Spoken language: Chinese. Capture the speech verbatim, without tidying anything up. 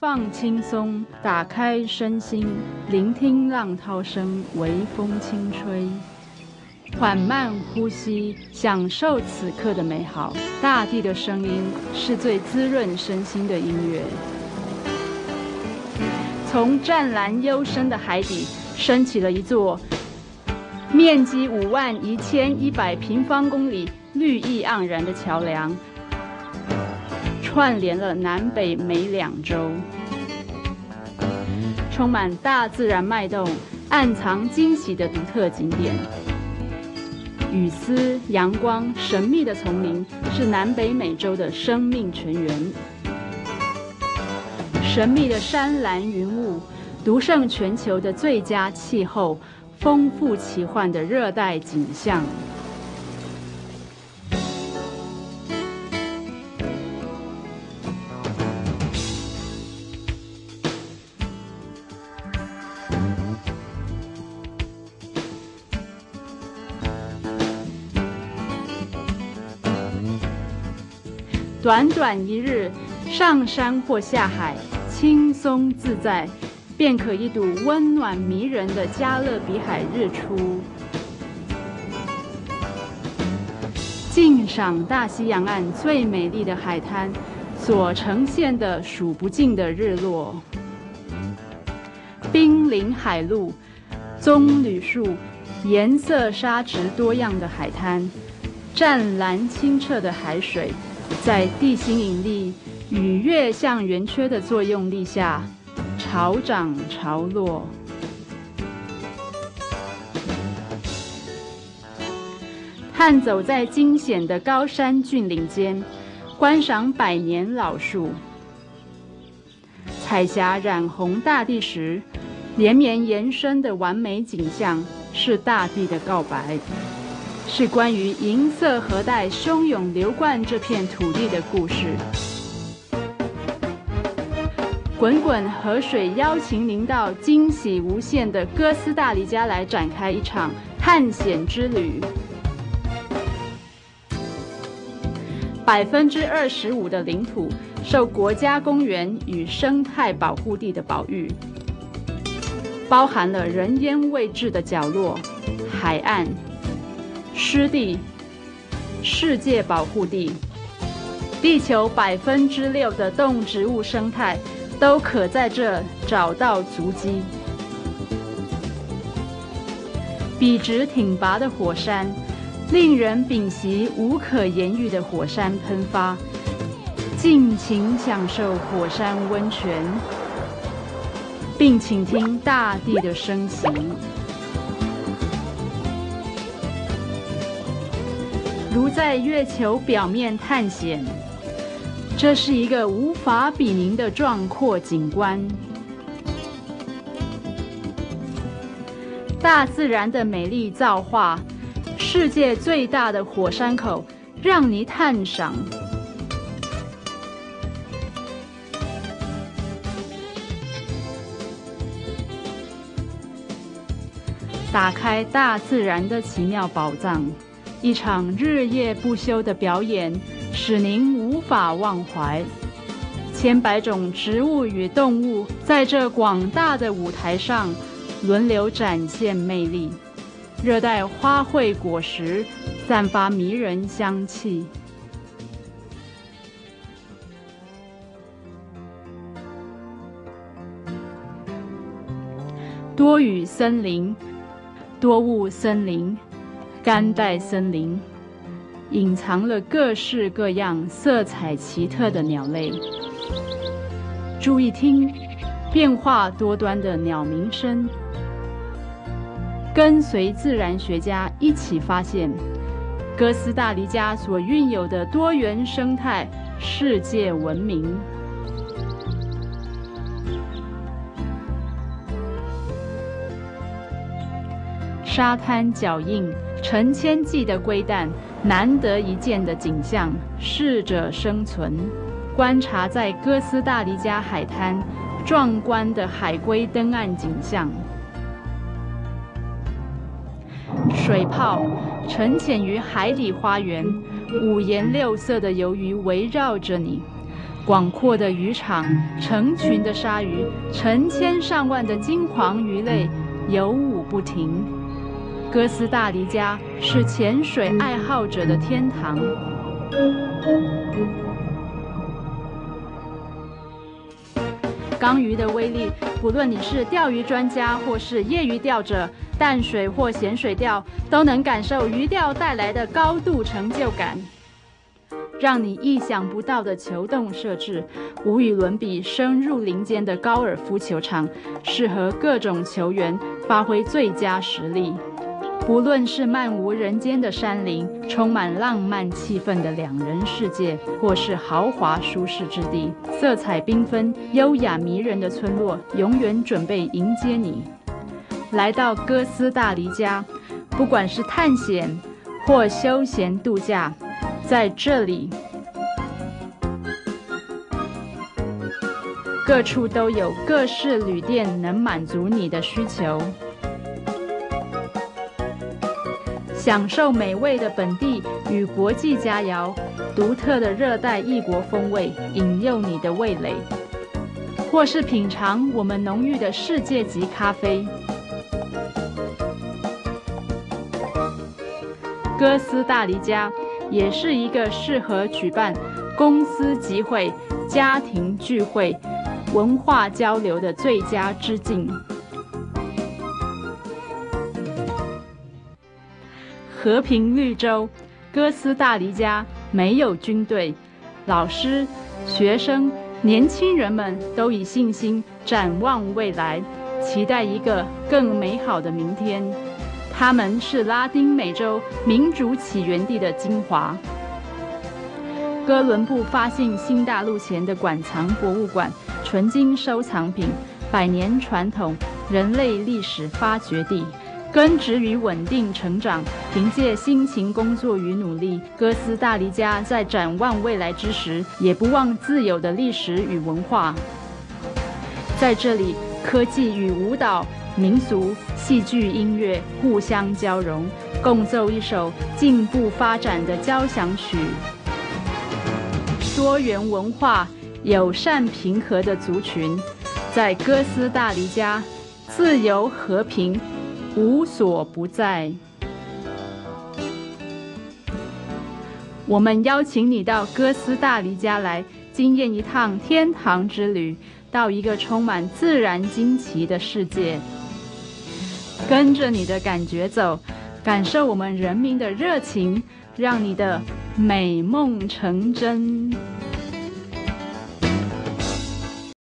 放轻松，打开身心，聆听浪涛声，微风轻吹，缓慢呼吸，享受此刻的美好。大地的声音是最滋润身心的音乐。从湛蓝幽深的海底升起了一座面积五万一千一百平方公里、绿意盎然的桥梁，串联了南北美两洲，充满大自然脉动、暗藏惊喜的独特景点。雨丝、阳光、神秘的丛林是南北美洲的生命泉源。神秘的山岚云雾，独胜全球的最佳气候，丰富奇幻的热带景象。短短一日，上山或下海，轻松自在，便可一睹温暖迷人的加勒比海日出，静赏大西洋岸最美丽的海滩所呈现的数不尽的日落。濒临海路，棕榈树，颜色沙质多样的海滩，湛蓝清澈的海水，在地心引力与月相圆缺的作用力下，潮涨潮落。探走在惊险的高山峻岭间，观赏百年老树，彩霞染红大地时，连绵延伸的完美景象是大地的告白，是关于银色河带汹涌流贯这片土地的故事。滚滚河水邀请您到惊喜无限的哥斯达黎加来展开一场探险之旅。百分之二十五的领土受国家公园与生态保护地的保育，包含了人烟未至的角落、海岸、湿地、世界保护地。地球百分之六的动植物生态都可在这找到足迹。笔直挺拔的火山，令人屏息无可言喻的火山喷发，尽情享受火山温泉，并倾听大地的声息。如在月球表面探险，这是一个无法比拟的壮阔景观。大自然的美丽造化，世界最大的火山口，让你探赏。打开大自然的奇妙宝藏，一场日夜不休的表演，使您无法忘怀。千百种植物与动物在这广大的舞台上轮流展现魅力，热带花卉果实散发迷人香气。多雨森林、多雾森林、干带森林，隐藏了各式各样、色彩奇特的鸟类。注意听，变化多端的鸟鸣声。跟随自然学家一起发现，哥斯达黎加所蕴有的多元生态，世界闻名。沙滩脚印，成千计的龟蛋，难得一见的景象，适者生存。观察在哥斯达黎加海滩壮观的海龟登岸景象，水泡沉潜于海底花园，五颜六色的鱿鱼围绕着你， 广阔的渔场，成群的鲨鱼，成千上万的金黄鱼类游舞不停。哥斯大黎加是潜水爱好者的天堂。缸鱼的威力，不论你是钓鱼专家或是业余钓者，淡水或咸水钓，都能感受鱼钓带来的高度成就感。让你意想不到的球洞设置，无与伦比，深入林间的高尔夫球场，适合各种球员发挥最佳实力。不论是漫无人间的山林，充满浪漫气氛的两人世界，或是豪华舒适之地，色彩缤纷、优雅迷人的村落，永远准备迎接你。来到哥斯大黎加，不管是探险或休闲度假，在这里，各处都有各式旅店能满足你的需求。享受美味的本地与国际佳肴，独特的热带异国风味引诱你的味蕾，或是品尝我们浓郁的世界级咖啡。哥斯大黎加也是一个适合举办公司集会、家庭聚会、文化交流的最佳之境。和平绿洲，哥斯大黎加没有军队，老师、学生、年轻人们都以信心展望未来，期待一个更美好的明天。他们是拉丁美洲民主起源地的精华。哥伦布发现新大陆前的馆藏博物馆，纯金收藏品，百年传统，人类历史发掘地。根植于稳定成长，凭借辛勤工作与努力，哥斯大黎加在展望未来之时，也不忘自有的历史与文化。在这里，科技与舞蹈、民俗、戏剧、音乐互相交融，共奏一首进步发展的交响曲。多元文化、友善平和的族群，在哥斯大黎加自由和平无所不在。我们邀请你到哥斯大黎加来，经验一趟天堂之旅，到一个充满自然惊奇的世界。跟着你的感觉走，感受我们人民的热情，让你的美梦成真。